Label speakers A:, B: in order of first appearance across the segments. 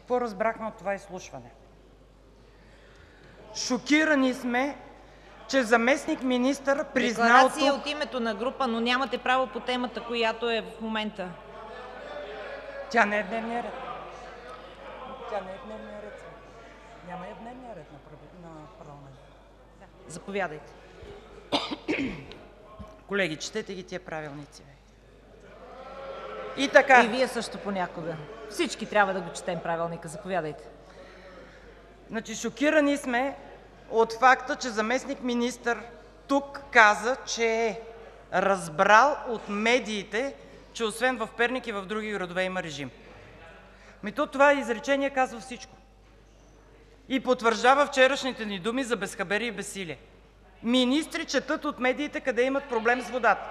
A: Какво разбрахме от това изслушване? Шокирани сме, че заместник-министър призна оттук...
B: Декларация от името на група, но нямате право по темата, която е в момента.
A: Тя не е в дневния ред. Тя не е в дневния ред. Няма и в дневния ред на парламента.
B: Да. Заповядайте.
A: Колеги, четете ги тия правилници. И така.
B: И вие също понякога. Всички трябва да го четем правилника. Заповядайте.
A: Значи, шокирани сме от факта, че заместник-министър тук каза, че е разбрал от медиите, че освен в Перник и в други градове има режим. Това изречение казва всичко и потвърждава вчерашните ни думи за безхаберие и безсилие. Министри четат от медиите къде имат проблем с водата.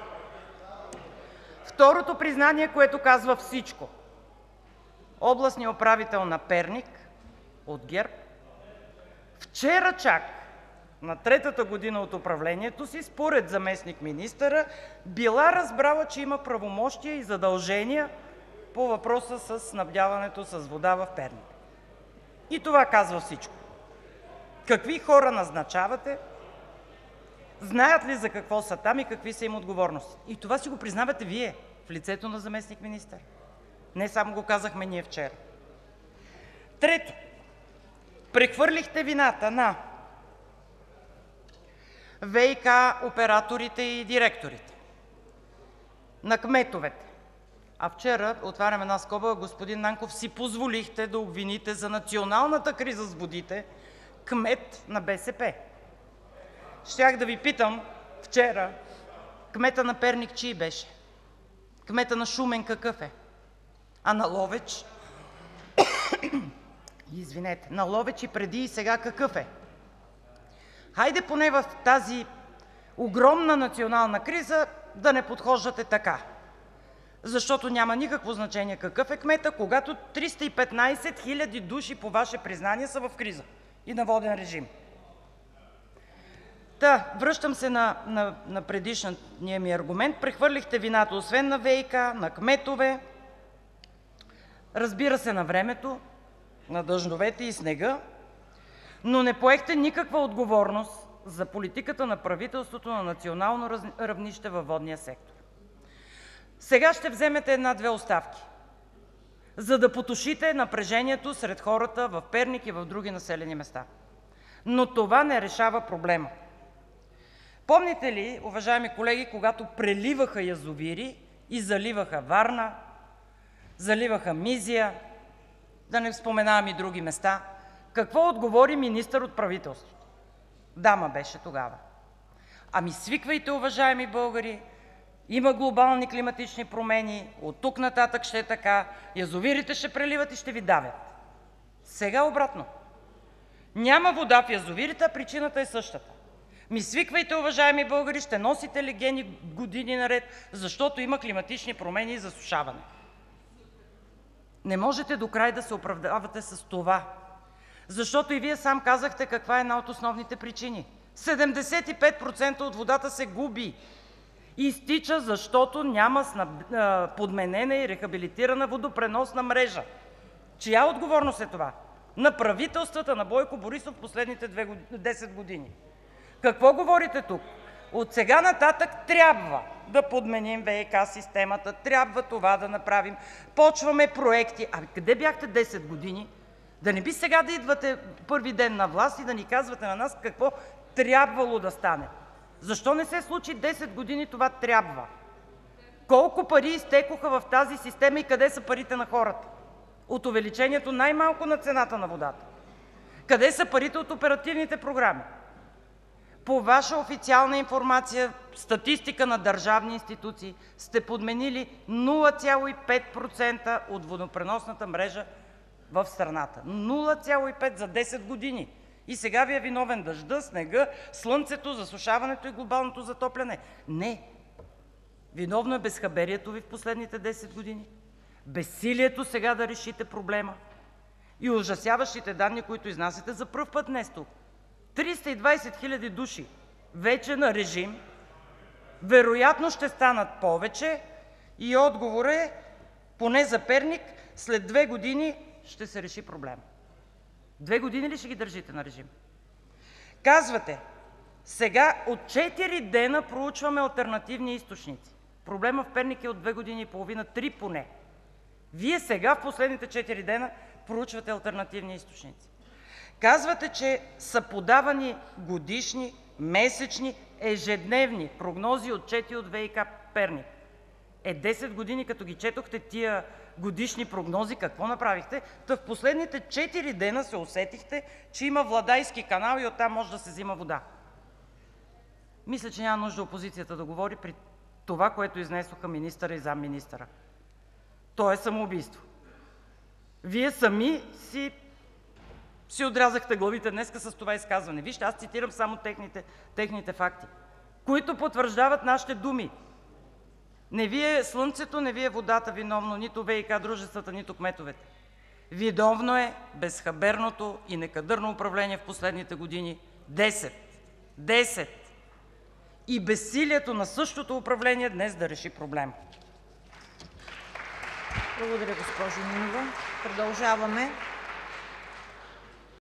A: Второто признание, което казва всичко. Областният управител на Перник от ГЕРБ вчера чак на третата година от управлението си, според заместник-министъра, била разбрала, че има правомощия и задължения по въпроса с снабдяването с вода в Перник. И това казва всичко. Какви хора назначавате? Знаят ли за какво са там и какви са им отговорности? И това си го признавате Вие в лицето на заместник-министър. Не само го казахме ние вчера. Трето, прехвърлихте вината на ВиК операторите и директорите, на кметовете. А вчера, отварям една скоба, господин Нанков, си позволихте да обвините за националната криза с водите кмет на БСП. Щях да Ви питам вчера, кмета на Перник чий беше? Кмета на Шумен какъв е? А на Ловеч? Извинете, на Ловеч и преди и сега какъв е? Хайде поне в тази огромна национална криза да не подхождате така, защото няма никакво значение какъв е кмета, когато 315 хиляди души, по Ваше признание, са в криза и на воден режим. Връщам се на предишния ми аргумент. Прехвърлихте вината освен на ВиК, на кметове, разбира се, на времето, на дъждовете и снега, но не поехте никаква отговорност за политиката на правителството на национално равнище във водния сектор. Сега ще вземете една-две оставки, за да потушите напрежението сред хората в Перник и в други населени места. Но това не решава проблема. Помните ли, уважаеми колеги, когато преливаха язовири и заливаха Варна, заливаха Мизия, да не споменавам и други места, какво отговори министър от правителството? Дама беше тогава. Свиквайте, уважаеми българи, има глобални климатични промени, оттук нататък ще е така, язовирите ще преливат и ще Ви давят. Сега обратно. Няма вода в язовирите, а причината е същата. Свиквайте, уважаеми българи, ще носите легени години наред, защото има климатични промени и засушаване. Не можете докрай да се оправдавате с това, защото и Вие сам казахте каква е една от основните причини. 75% от водата се губи, изтича, защото няма подменена и рехабилитирана водопреносна мрежа. Чия отговорност е това? На правителствата на Бойко Борисов в последните 10 години. Какво говорите тук? От сега нататък трябва да подменим ВиК системата, трябва това да направим, почваме проекти. Къде бяхте 10 години? Да не би сега да идвате първи ден на власт и да ни казвате на нас какво трябвало да стане? Защо не се случи 10 години това трябва? Колко пари изтекоха в тази система и къде са парите на хората? От увеличението най-малко на цената на водата. Къде са парите от оперативните програми? По Ваша официална информация, статистика на държавни институции, сте подменили 0,5% от водопреносната мрежа в страната. 0,5% за 10 години! И сега Ви е виновен дъжда, снега, слънцето, засушаването и глобалното затопляне. Не! Виновно е безхаберието Ви в последните 10 години, безсилието сега да решите проблема и ужасяващите данни, които изнасяте за пръв път днес тук. 320 хиляди души вече на режим, вероятно ще станат повече и отговорът е, поне за Перник, след 2 години ще се реши проблема. 2 години ли ще ги държите на режим? Казвате: сега от 4 дена проучваме алтернативни източници. Проблемът в Перник е от 2 години и половина, 3 поне. Вие сега, в последните 4 дена, проучвате алтернативни източници. Казвате, че са подавани годишни, месечни, ежедневни прогнози и отчети от ВиК – Перник. 10 години като ги четохте тия годишни прогнози, какво направихте? В последните 4 дена се усетихте, че има Владайски канал и оттам може да се взима вода. Мисля, че няма нужда опозицията да говори при това, което изнесоха министъра и заместник-министъра. То е самоубийство. Вие сами си отрязахте главите днес с това изказване. Вижте, аз цитирам само техните факти, които потвърждават нашите думи. Не ви е слънцето, не ви е водата виновно, нито ВиК дружествата, нито кметовете. Виновно е безхаберното и некадърно управление в последните години. 10! И безсилието на същото управление днес да реши проблема.
B: Благодаря, госпожо Нинова. Продължаваме